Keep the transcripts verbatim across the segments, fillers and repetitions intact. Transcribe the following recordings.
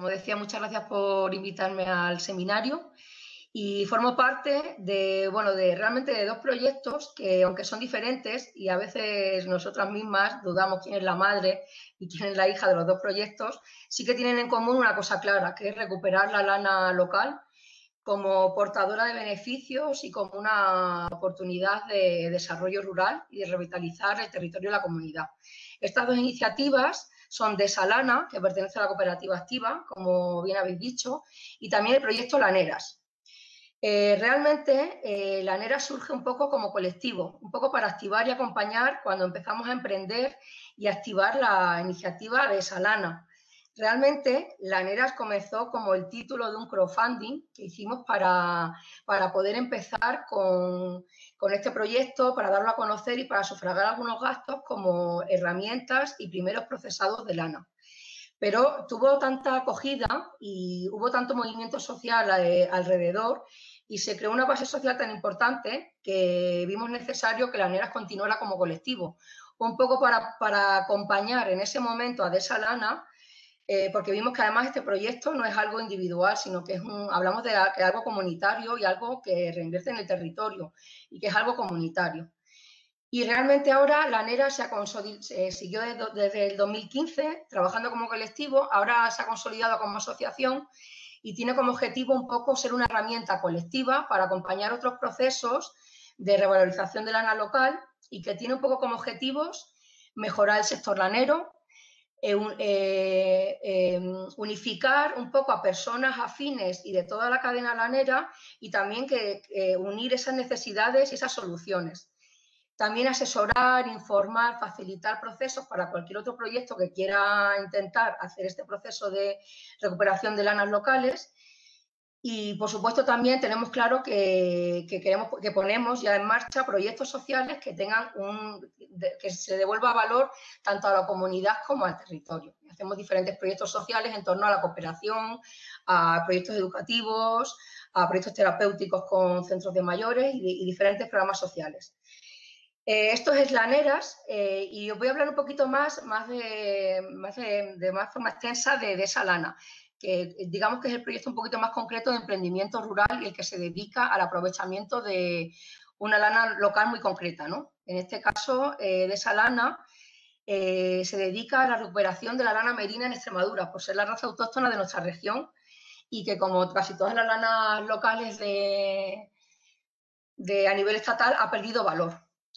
como decía, muchas gracias por invitarme al seminario y formo parte de, bueno, de realmente de dos proyectos que, aunque son diferentes y a veces nosotras mismas dudamos quién es la madre y quién es la hija de los dos proyectos, sí que tienen en común una cosa clara, que es recuperar la lana local como portadora de beneficios y como una oportunidad de desarrollo rural y de revitalizar el territorio de la comunidad. Estas dos iniciativas son de Salana, que pertenece a la cooperativa activa, como bien habéis dicho, y también el proyecto Laneras. Eh, realmente, eh, Laneras surge un poco como colectivo, un poco para activar y acompañar cuando empezamos a emprender y activar la iniciativa de Salana. Realmente, Laneras comenzó como el título de un crowdfunding que hicimos para, para poder empezar con, con este proyecto, para darlo a conocer y para sufragar algunos gastos como herramientas y primeros procesados de lana. Pero tuvo tanta acogida y hubo tanto movimiento social eh, alrededor y se creó una base social tan importante que vimos necesario que Laneras continuara como colectivo, un poco para, para acompañar en ese momento a Desalana, eh, porque vimos que además este proyecto no es algo individual, sino que es un, hablamos de, de algo comunitario y algo que reinvierte en el territorio y que es algo comunitario. Y realmente ahora Laneras se, se siguió desde, desde el dos mil quince trabajando como colectivo, ahora se ha consolidado como asociación y tiene como objetivo un poco ser una herramienta colectiva para acompañar otros procesos de revalorización de lana local y que tiene un poco como objetivos mejorar el sector lanero, eh, eh, eh, unificar un poco a personas afines y de toda la cadena lanera y también que eh, unir esas necesidades y esas soluciones. También asesorar, informar, facilitar procesos para cualquier otro proyecto que quiera intentar hacer este proceso de recuperación de lanas locales. Y, por supuesto, también tenemos claro que, que, queremos, que ponemos ya en marcha proyectos sociales que, tengan un, que se devuelva valor tanto a la comunidad como al territorio. Hacemos diferentes proyectos sociales en torno a la cooperación, a proyectos educativos, a proyectos terapéuticos con centros de mayores y, de, y diferentes programas sociales. Eh, esto es Laneras eh, y os voy a hablar un poquito más, más, de, más de, de más forma extensa de, de esa lana, que digamos que es el proyecto un poquito más concreto de emprendimiento rural y el que se dedica al aprovechamiento de una lana local muy concreta, ¿no? En este caso, eh, de esa lana eh, se dedica a la recuperación de la lana merina en Extremadura, por ser la raza autóctona de nuestra región y que, como casi todas las lanas locales de, de, a nivel estatal, ha perdido valor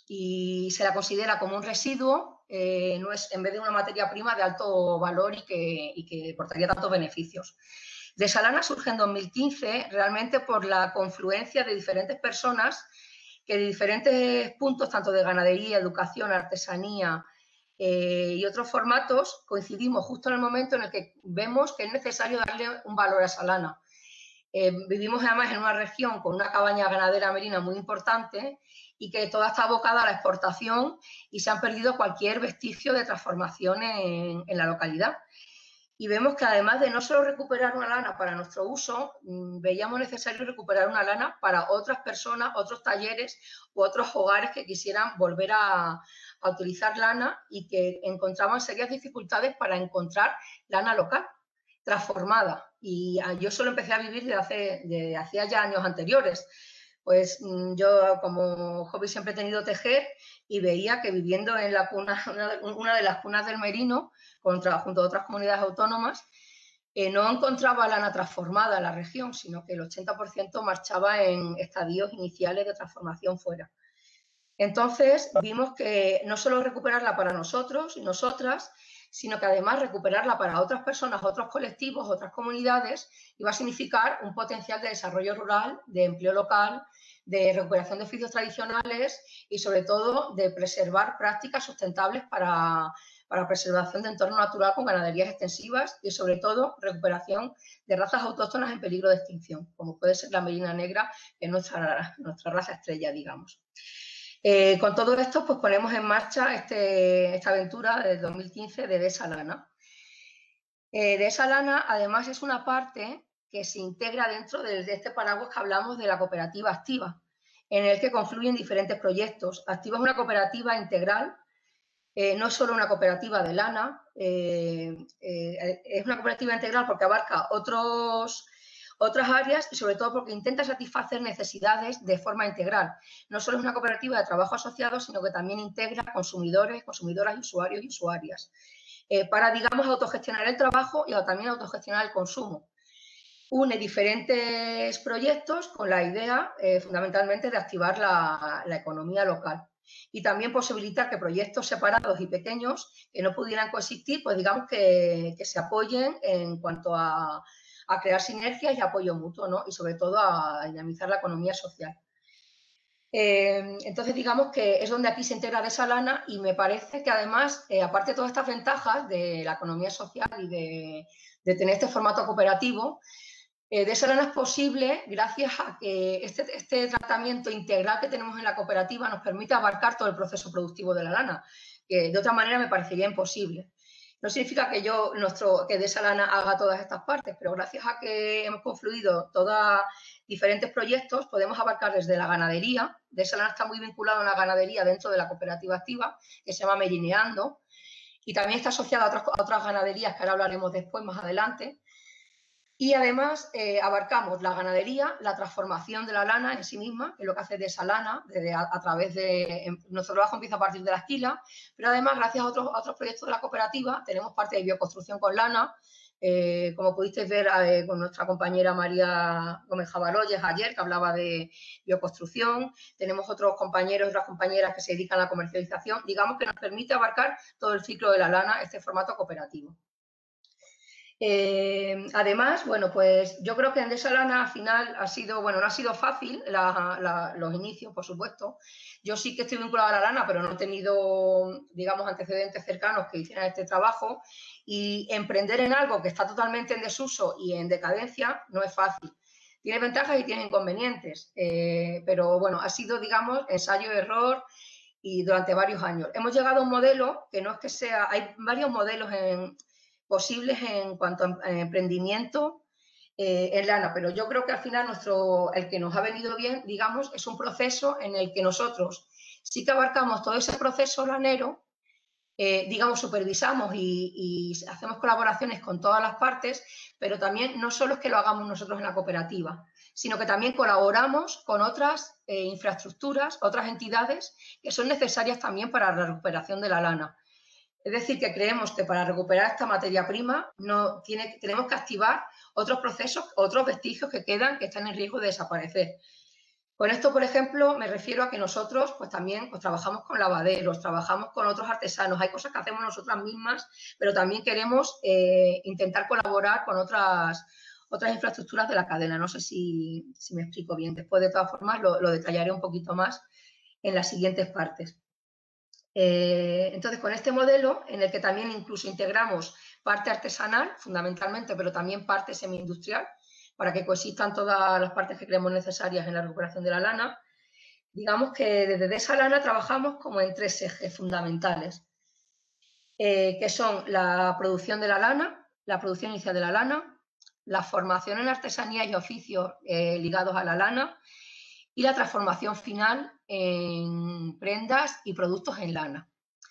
y se la considera como un residuo, eh, no es, en vez de una materia prima de alto valor y que, y que aportaría tantos beneficios. De Salana surge en dos mil quince realmente por la confluencia de diferentes personas que de diferentes puntos, tanto de ganadería, educación, artesanía eh, y otros formatos, coincidimos justo en el momento en el que vemos que es necesario darle un valor a esa lana. Eh, vivimos además en una región con una cabaña ganadera merina muy importante y que toda está abocada a la exportación y se han perdido cualquier vestigio de transformación en, en la localidad. Y vemos que además de no solo recuperar una lana para nuestro uso, mmm, veíamos necesario recuperar una lana para otras personas, otros talleres u otros hogares que quisieran volver a, a utilizar lana y que encontraban serias dificultades para encontrar lana local transformada. Y yo solo empecé a vivir desde hace, de hacía ya años anteriores. Pues yo como hobby siempre he tenido tejer y veía que viviendo en la cuna, una de las cunas del Merino, contra, junto a otras comunidades autónomas, eh, no encontraba lana transformada en la región, sino que el ochenta por ciento marchaba en estadios iniciales de transformación fuera. Entonces vimos que no solo recuperarla para nosotros y nosotras, sino que además recuperarla para otras personas, otros colectivos, otras comunidades, iba a significar un potencial de desarrollo rural, de empleo local, de recuperación de oficios tradicionales y, sobre todo, de preservar prácticas sustentables para, para preservación de entorno natural con ganaderías extensivas y, sobre todo, recuperación de razas autóctonas en peligro de extinción, como puede ser la merina negra, que es nuestra, nuestra raza estrella, digamos. Eh, con todo esto, pues ponemos en marcha este, esta aventura del dos mil quince de Desalana. Eh, Desalana, además, es una parte que se integra dentro de, de este paraguas que hablamos de la cooperativa activa, en el que confluyen diferentes proyectos. Activa es una cooperativa integral Eh, no es solo una cooperativa de lana, eh, eh, es una cooperativa integral porque abarca otros, otras áreas y sobre todo porque intenta satisfacer necesidades de forma integral. No solo es una cooperativa de trabajo asociado, sino que también integra consumidores, consumidoras, usuarios y usuarias, eh, para, digamos, autogestionar el trabajo y también autogestionar el consumo. Une diferentes proyectos con la idea, eh, fundamentalmente, de activar la, la economía local y también posibilitar que proyectos separados y pequeños que no pudieran coexistir, pues digamos que, que se apoyen en cuanto a, a crear sinergias y apoyo mutuo, ¿no? Y sobre todo a dinamizar la economía social. Eh, entonces, digamos que es donde aquí se integra Desalana y me parece que además, eh, aparte de todas estas ventajas de la economía social y de, de tener este formato cooperativo, eh, Desalana es posible gracias a que este, este tratamiento integral que tenemos en la cooperativa nos permite abarcar todo el proceso productivo de la lana, que de otra manera me parecería imposible. No significa que yo, nuestro, que Desalana haga todas estas partes, pero gracias a que hemos confluido todos diferentes proyectos, podemos abarcar desde la ganadería. Desalana está muy vinculado a la ganadería dentro de la cooperativa activa, que se llama Merineando, y también está asociada a otras, a otras ganaderías que ahora hablaremos después, más adelante. Y además eh, abarcamos la ganadería, la transformación de la lana en sí misma, que es lo que hace de esa lana, desde a, a través de, en, nuestro trabajo empieza a partir de la esquila, pero además gracias a otros, a otros proyectos de la cooperativa tenemos parte de bioconstrucción con lana, eh, como pudisteis ver eh, con nuestra compañera María Gómez Jabaloyes ayer, que hablaba de bioconstrucción, tenemos otros compañeros y otras compañeras que se dedican a la comercialización, digamos que nos permite abarcar todo el ciclo de la lana, este formato cooperativo. Eh, además, bueno, pues yo creo que en Desalana al final ha sido, bueno, no ha sido fácil la, la, los inicios, por supuesto. Yo sí que estoy vinculada a la lana, pero no he tenido, digamos, antecedentes cercanos que hicieran este trabajo. Y emprender en algo que está totalmente en desuso y en decadencia no es fácil. Tiene ventajas y tiene inconvenientes, eh, pero bueno, ha sido, digamos, ensayo-error y durante varios años. Hemos llegado a un modelo que no es que sea, hay varios modelos en posibles en cuanto a emprendimiento eh, en lana, pero yo creo que al final nuestro, el que nos ha venido bien, digamos, es un proceso en el que nosotros sí que abarcamos todo ese proceso lanero, eh, digamos, supervisamos y, y hacemos colaboraciones con todas las partes, pero también no solo es que lo hagamos nosotros en la cooperativa, sino que también colaboramos con otras eh, infraestructuras, otras entidades que son necesarias también para la recuperación de la lana. Es decir, que creemos que para recuperar esta materia prima no, tiene, tenemos que activar otros procesos, otros vestigios que quedan, que están en riesgo de desaparecer. Con esto, por ejemplo, me refiero a que nosotros pues también pues, trabajamos con lavaderos, trabajamos con otros artesanos, hay cosas que hacemos nosotras mismas, pero también queremos eh, intentar colaborar con otras, otras infraestructuras de la cadena. No sé si, si me explico bien. Después, de todas formas, lo, lo detallaré un poquito más en las siguientes partes. Eh, entonces, con este modelo, en el que también incluso integramos parte artesanal, fundamentalmente, pero también parte semi-industrial, para que coexistan todas las partes que creemos necesarias en la recuperación de la lana, digamos que desde esa lana trabajamos como en tres ejes fundamentales, eh, que son la producción de la lana, la producción inicial de la lana, la formación en artesanía y oficios eh, ligados a la lana, y la transformación final en prendas y productos en lana.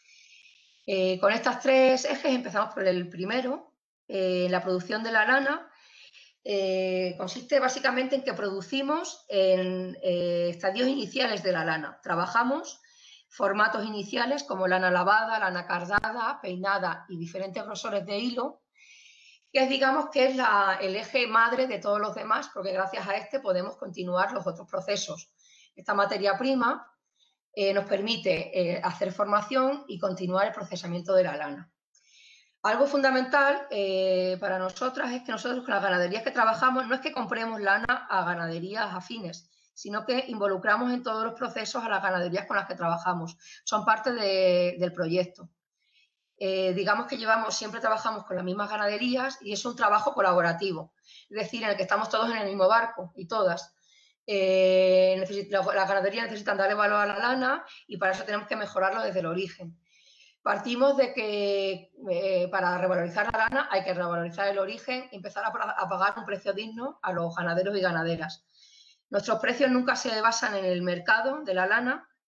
Eh, con estos tres ejes empezamos por el primero. Eh, la producción de la lana eh, consiste básicamente en que producimos en eh, estadios iniciales de la lana. Trabajamos formatos iniciales como lana lavada, lana cardada, peinada y diferentes grosores de hilo, que digamos que es la, el eje madre de todos los demás, porque gracias a este podemos continuar los otros procesos. Esta materia prima eh, nos permite eh, hacer formación y continuar el procesamiento de la lana. Algo fundamental eh, para nosotras es que nosotros con las ganaderías que trabajamos no es que compremos lana a ganaderías afines, sino que involucramos en todos los procesos a las ganaderías con las que trabajamos. Son parte de, del proyecto. Eh, digamos que llevamos, siempre trabajamos con las mismas ganaderías y es un trabajo colaborativo, es decir, en el que estamos todos en el mismo barco y todas. Eh, las ganaderías necesitan darle valor a la lana y para eso tenemos que mejorarlo desde el origen. Partimos de que eh, para revalorizar la lana hay que revalorizar el origen y empezar a, a pagar un precio digno a los ganaderos y ganaderas. Nuestros precios nunca se basan en el mercado de la lana,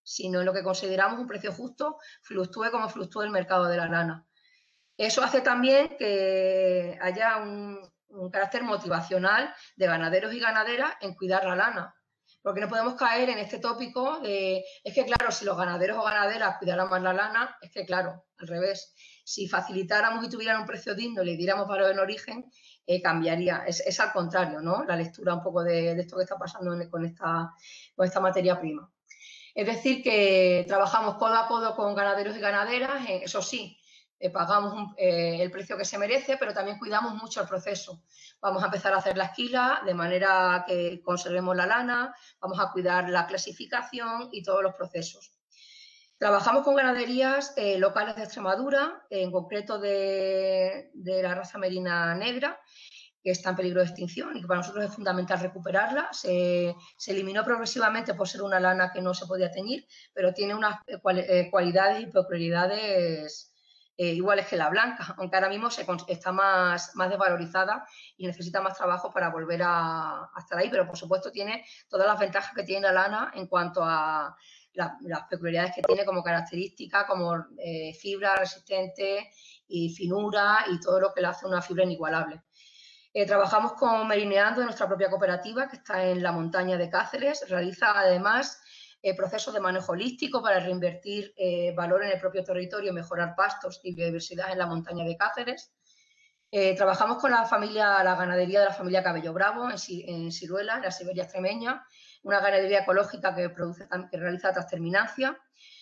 sino en lo que consideramos un precio justo, fluctúe como fluctúe el mercado de la lana. Eso hace también que haya un, un carácter motivacional de ganaderos y ganaderas en cuidar la lana. Porque no podemos caer en este tópico de, es que claro, si los ganaderos o ganaderas cuidaran más la lana, es que claro, al revés, si facilitáramos y tuvieran un precio digno y le diéramos valor en origen, eh, cambiaría. Es, es al contrario, ¿no? La lectura un poco de, de esto que está pasando en, con, esta, con esta materia prima. Es decir, que trabajamos codo a codo con ganaderos y ganaderas, eh, eso sí, eh, pagamos un, eh, el precio que se merece, pero también cuidamos mucho el proceso. Vamos a empezar a hacer la esquila de manera que conservemos la lana, vamos a cuidar la clasificación y todos los procesos. Trabajamos con ganaderías eh, locales de Extremadura, en concreto de, de la raza merina negra, que está en peligro de extinción y que para nosotros es fundamental recuperarla. Se, se eliminó progresivamente por ser una lana que no se podía teñir, pero tiene unas cualidades y peculiaridades eh, iguales que la blanca, aunque ahora mismo se, está más, más desvalorizada y necesita más trabajo para volver a, a estar ahí, pero por supuesto tiene todas las ventajas que tiene la lana en cuanto a la, las peculiaridades que tiene como característica, como eh, fibra resistente y finura y todo lo que le hace una fibra inigualable. Eh, trabajamos con Merineando de nuestra propia cooperativa, que está en la montaña de Cáceres. Realiza además eh, procesos de manejo holístico para reinvertir eh, valor en el propio territorio, mejorar pastos y biodiversidad en la montaña de Cáceres. Eh, trabajamos con la familia, la ganadería de la familia Cabello Bravo en, en Siruela, en la Siberia extremeña, una ganadería ecológica que, produce, que realiza transterminancia.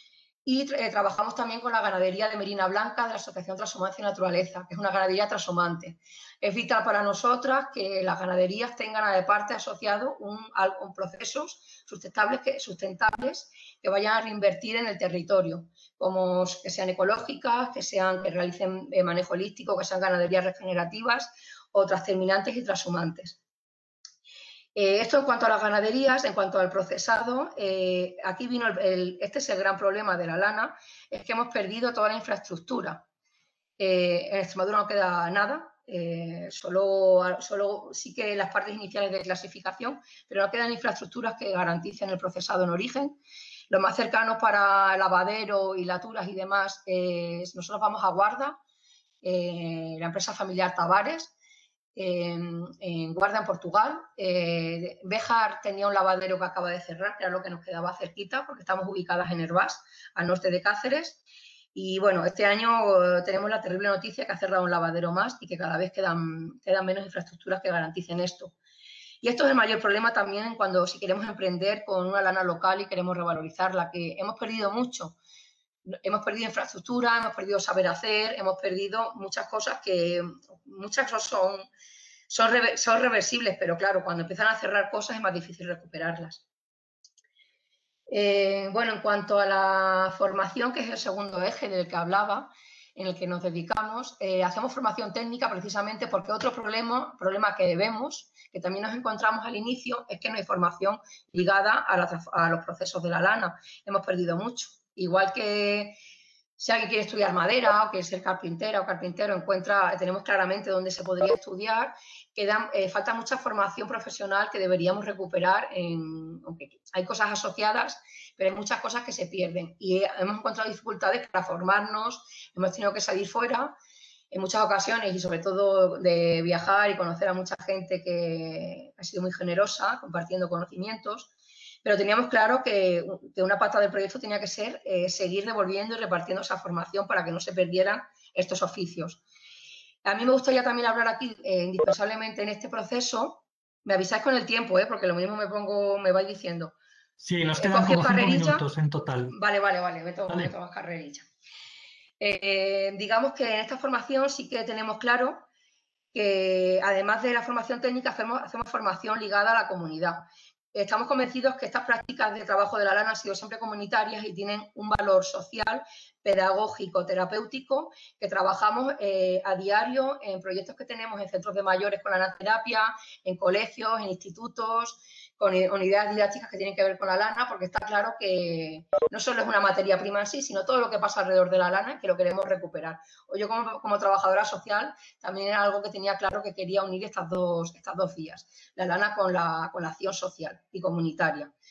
Y eh, trabajamos también con la ganadería de Merina Blanca de la Asociación Transhumancia y Naturaleza, que es una ganadería transhumante. Es vital para nosotras que las ganaderías tengan a de parte asociado un, un procesos sustentables que, sustentables que vayan a reinvertir en el territorio, como que sean ecológicas, que, sean, que realicen eh, manejo holístico, que sean ganaderías regenerativas o transterminantes y transhumantes. Eh, esto en cuanto a las ganaderías, en cuanto al procesado, eh, aquí vino el, el, este es el gran problema de la lana, es que hemos perdido toda la infraestructura. Eh, en Extremadura no queda nada, eh, solo, solo sí que las partes iniciales de clasificación, pero no quedan infraestructuras que garanticen el procesado en origen. Lo más cercano para lavadero y laturas y demás, eh, nosotros vamos a Guarda, eh, la empresa familiar Tavares, En, en Guarda, en Portugal. Eh, Béjar tenía un lavadero que acaba de cerrar, que era lo que nos quedaba cerquita, porque estamos ubicadas en Hervás, al norte de Cáceres. Y bueno, este año tenemos la terrible noticia que ha cerrado un lavadero más y que cada vez quedan, quedan menos infraestructuras que garanticen esto. Y esto es el mayor problema también cuando si queremos emprender con una lana local y queremos revalorizarla, que hemos perdido mucho. Hemos perdido infraestructura, hemos perdido saber hacer, hemos perdido muchas cosas que muchas son, son, son reversibles, pero claro, cuando empiezan a cerrar cosas es más difícil recuperarlas. Eh, bueno, en cuanto a la formación, que es el segundo eje del que hablaba, en el que nos dedicamos, eh, hacemos formación técnica precisamente porque otro problema, problema que vemos, que también nos encontramos al inicio, es que no hay formación ligada a, la, a los procesos de la lana. Hemos perdido mucho. Igual que si alguien quiere estudiar madera o quiere ser carpintera o carpintero, encuentra, tenemos claramente dónde se podría estudiar, queda, eh, falta mucha formación profesional que deberíamos recuperar, en, aunque hay cosas asociadas, pero hay muchas cosas que se pierden y hemos encontrado dificultades para formarnos, hemos tenido que salir fuera en muchas ocasiones y sobre todo de viajar y conocer a mucha gente que ha sido muy generosa compartiendo conocimientos. Pero teníamos claro que, que una pata del proyecto tenía que ser eh, seguir devolviendo y repartiendo esa formación para que no se perdieran estos oficios. A mí me gustaría también hablar aquí, eh, indispensablemente en este proceso, me avisáis con el tiempo, ¿eh? Porque lo mismo me pongo, me vais diciendo. Sí, nos quedan como cinco minutos en total. Vale, vale, vale, me tomo, vale. me tomo carrerilla. Eh, digamos que en esta formación sí que tenemos claro que además de la formación técnica hacemos, hacemos formación ligada a la comunidad. Estamos convencidos que estas prácticas de trabajo de la lana han sido siempre comunitarias y tienen un valor social, pedagógico, terapéutico, que trabajamos eh, a diario en proyectos que tenemos en centros de mayores con la lanaterapia, en colegios, en institutos, con unidades didácticas que tienen que ver con la lana, porque está claro que no solo es una materia prima en sí, sino todo lo que pasa alrededor de la lana que lo queremos recuperar. O yo como, como trabajadora social también era algo que tenía claro que quería unir estas dos, estas dos vías, la lana con la, con la acción social y comunitaria.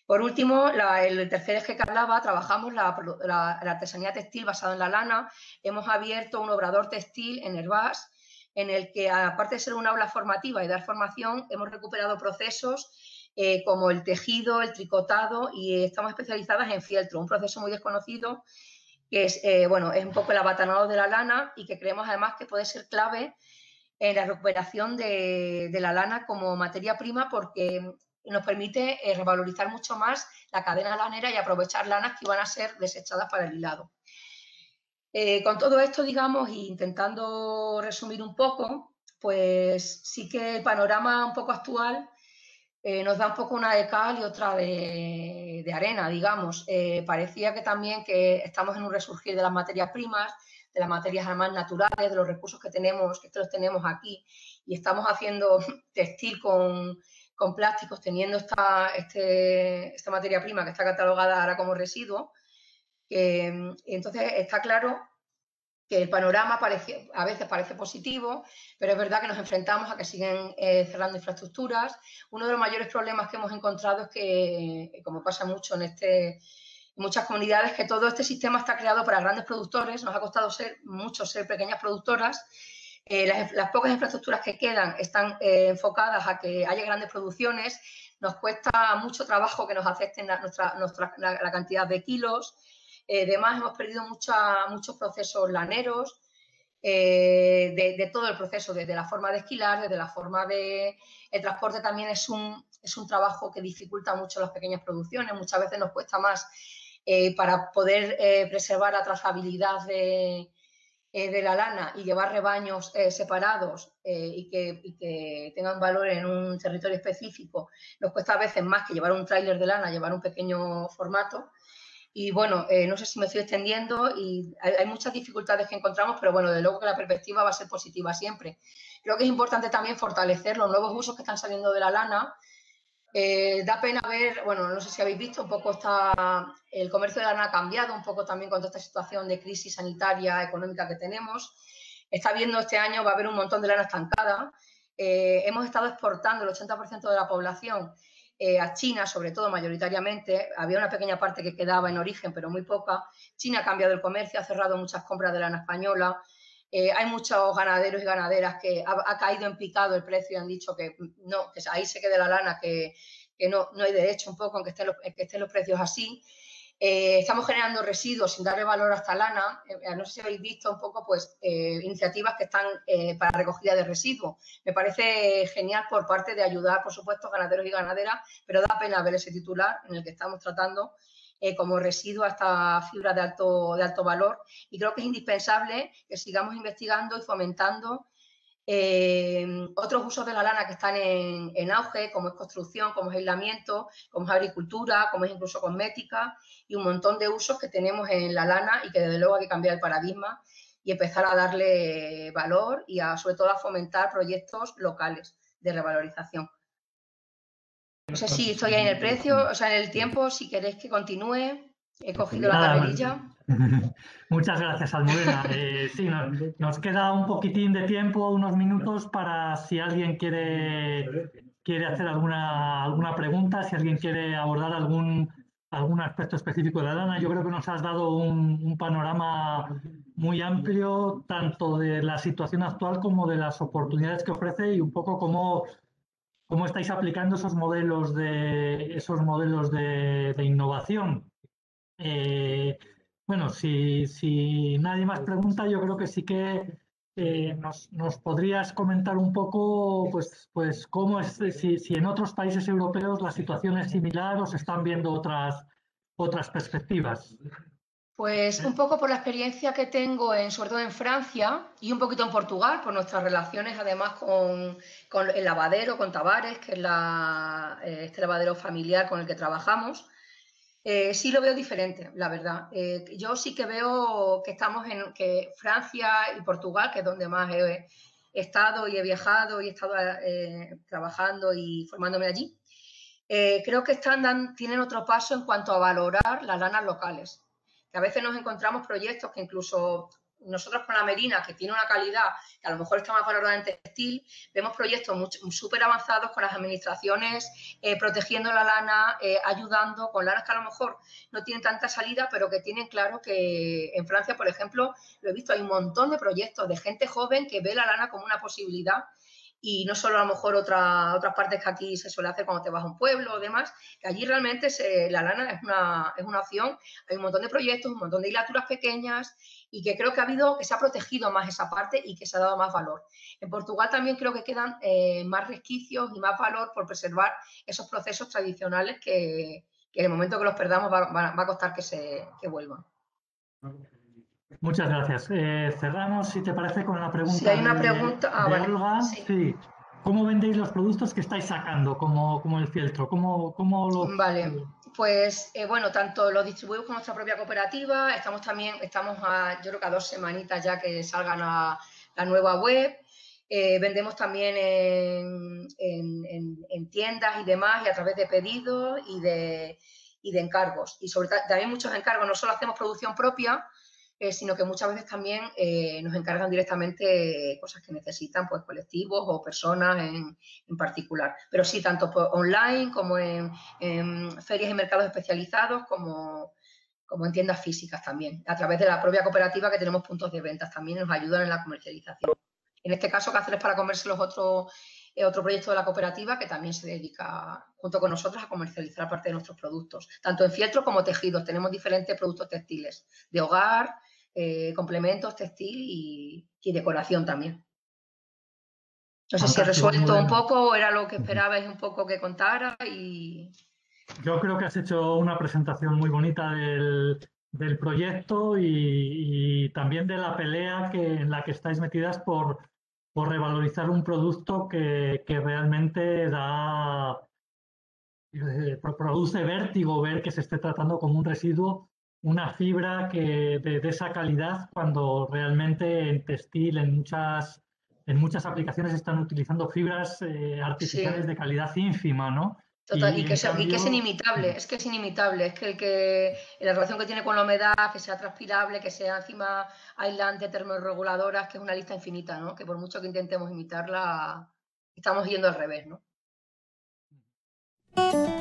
Por último, la, el tercer eje que hablaba, trabajamos la, la, la artesanía textil basada en la lana. Hemos abierto un obrador textil en Hervás, en el que, aparte de ser un aula formativa y dar formación, hemos recuperado procesos eh, como el tejido, el tricotado, y estamos especializadas en fieltro, un proceso muy desconocido que es, eh, bueno, es un poco el abatanado de la lana y que creemos además que puede ser clave en la recuperación de, de la lana como materia prima, porque nos permite eh, revalorizar mucho más la cadena lanera y aprovechar lanas que van a ser desechadas para el hilado. Eh, con todo esto, digamos, e intentando resumir un poco, pues sí que el panorama un poco actual eh, nos da un poco una de cal y otra de, de arena, digamos. Eh, parecía que también que estamos en un resurgir de las materias primas, de las materias además naturales, de los recursos que tenemos, que los tenemos aquí, y estamos haciendo textil con, con plásticos, teniendo esta, este, esta materia prima que está catalogada ahora como residuo. Eh, entonces está claro que el panorama parece, a veces parece positivo, pero es verdad que nos enfrentamos a que siguen eh, cerrando infraestructuras. Uno de los mayores problemas que hemos encontrado es que, como pasa mucho en, este, en muchas comunidades, que todo este sistema está creado para grandes productores. Nos ha costado ser mucho ser pequeñas productoras. Eh, las, las pocas infraestructuras que quedan están eh, enfocadas a que haya grandes producciones. Nos cuesta mucho trabajo que nos acepten la, nuestra, nuestra, la, la cantidad de kilos. Eh, además, hemos perdido mucha, muchos procesos laneros, eh, de, de todo el proceso, desde la forma de esquilar, desde la forma de... El transporte también es un, es un trabajo que dificulta mucho las pequeñas producciones. Muchas veces nos cuesta más eh, para poder eh, preservar la trazabilidad de, eh, de la lana y llevar rebaños eh, separados eh, y, que, y que tengan valor en un territorio específico. Nos cuesta a veces más que llevar un tráiler de lana, llevar un pequeño formato. Y bueno, eh, no sé si me estoy extendiendo y hay, hay muchas dificultades que encontramos, pero bueno, de luego que la perspectiva va a ser positiva siempre. Creo que es importante también fortalecer los nuevos usos que están saliendo de la lana. Eh, da pena ver, bueno, no sé si habéis visto, un poco está, el comercio de la lana ha cambiado, un poco también con toda esta situación de crisis sanitaria, económica que tenemos. Está viendo este año, va a haber un montón de lana estancada. Eh, hemos estado exportando el ochenta por ciento de la población eh, a China, sobre todo mayoritariamente. Había una pequeña parte que quedaba en origen, pero muy poca. China ha cambiado el comercio, ha cerrado muchas compras de lana española. Eh, hay muchos ganaderos y ganaderas que ha, ha, caído en picado el precio y han dicho que no, que ahí se quede la lana, que, que no, no hay derecho un poco en que estén los, en que estén los precios así. Eh, estamos generando residuos sin darle valor a esta lana. Eh, no sé si habéis visto un poco pues eh, iniciativas que están eh, para recogida de residuos. Me parece genial por parte de ayudar, por supuesto, ganaderos y ganaderas, pero da pena ver ese titular en el que estamos tratando eh, como residuo a esta fibra de alto, de alto valor. Y creo que es indispensable que sigamos investigando y fomentando Eh, otros usos de la lana que están en, en auge, como es construcción, como es aislamiento, como es agricultura, como es incluso cosmética, y un montón de usos que tenemos en la lana y que desde luego hay que cambiar el paradigma y empezar a darle valor y a, sobre todo a fomentar proyectos locales de revalorización. No sé si estoy ahí en el precio, o sea, en el tiempo, si queréis que continúe. He cogido la carrerilla. Muchas gracias, Almudena. Eh, sí, nos, nos queda un poquitín de tiempo, unos minutos, para si alguien quiere, quiere hacer alguna, alguna pregunta, si alguien quiere abordar algún, algún aspecto específico de la lana. Yo creo que nos has dado un, un panorama muy amplio, tanto de la situación actual como de las oportunidades que ofrece y un poco cómo, cómo estáis aplicando esos modelos de, esos modelos de, de innovación. Eh, bueno, si, si nadie más pregunta, yo creo que sí que eh, nos, nos podrías comentar un poco, pues, pues cómo es, si, si en otros países europeos la situación es similar o se están viendo otras, otras perspectivas. Pues un poco por la experiencia que tengo, en, sobre todo en Francia y un poquito en Portugal, por nuestras relaciones además con, con el lavadero, con Tavares, que es la, este lavadero familiar con el que trabajamos. Eh, sí lo veo diferente, la verdad. Eh, yo sí que veo que estamos en que Francia y Portugal, que es donde más he, he estado y he viajado y he estado eh, trabajando y formándome allí, eh, creo que están dan, tienen otro paso en cuanto a valorar las lanas locales. Que a veces nos encontramos proyectos que incluso nosotros con la merina, que tiene una calidad que a lo mejor está más valorada en textil, vemos proyectos súper avanzados con las administraciones eh, protegiendo la lana, eh, ayudando con lanas que a lo mejor no tienen tanta salida, pero que tienen claro que en Francia, por ejemplo, lo he visto, hay un montón de proyectos de gente joven que ve la lana como una posibilidad. Y no solo a lo mejor otra, otras partes que aquí se suele hacer cuando te vas a un pueblo o demás, que allí realmente se, la lana es una, es una opción. Hay un montón de proyectos, un montón de hilaturas pequeñas y que creo que ha habido, que se ha protegido más esa parte y que se ha dado más valor. En Portugal también creo que quedan eh, más resquicios y más valor por preservar esos procesos tradicionales que, que en el momento que los perdamos va, va, va a costar que, se, que vuelvan. Muchas gracias. Eh, cerramos, si te parece, con la pregunta si hay una de, pregunta, ah, de vale. Olga. Sí. Sí. ¿Cómo vendéis los productos que estáis sacando, como, como el fieltro? ¿Cómo, cómo los... Vale, pues eh, bueno, tanto los distribuimos con nuestra propia cooperativa, estamos también, estamos a, yo creo que a dos semanitas ya que salgan a la nueva web. Eh, vendemos también en, en, en, en tiendas y demás y a través de pedidos y de, y de encargos. Y sobre todo también muchos encargos, no solo hacemos producción propia, eh, sino que muchas veces también eh, nos encargan directamente cosas que necesitan pues colectivos o personas en, en particular. Pero sí, tanto por online como en, en ferias y mercados especializados como, como en tiendas físicas también. A través de la propia cooperativa que tenemos puntos de ventas también nos ayudan en la comercialización. En este caso, Cáceres para Comerse los otros, eh, otro proyecto de la cooperativa que también se dedica junto con nosotros a comercializar parte de nuestros productos, tanto en fieltro como tejidos. Tenemos diferentes productos textiles de hogar, eh, complementos textil y, y decoración también. No sé si he resuelto un poco o era lo que esperabais un poco que contara. Y... Yo creo que has hecho una presentación muy bonita del, del proyecto y, y también de la pelea que, en la que estáis metidas por, por revalorizar un producto que, que realmente da, eh, produce vértigo ver que se esté tratando como un residuo, una fibra que de, de esa calidad, cuando realmente en textil, en muchas, en muchas aplicaciones están utilizando fibras eh, artificiales Sí. de calidad ínfima, ¿no? Total, y, y, que, en se, y que es cambio, inimitable, es que es inimitable, es que el que la relación que tiene con la humedad, que sea transpirable, que sea encima aislante, termorreguladoras, que es una lista infinita, ¿no? Que por mucho que intentemos imitarla, estamos yendo al revés, ¿no?